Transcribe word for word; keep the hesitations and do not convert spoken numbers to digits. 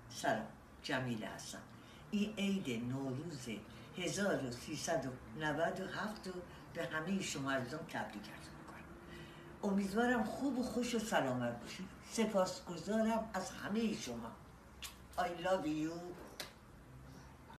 سلام، جمیله هستم. این عید نوروز هزار و سیصد و نود و هفت رو به همه شما عزیزان تبریک عرض میکنم. امیدوارم خوب و خوش و سلامت باشید. سپاسگزارم از همه شما. I love you.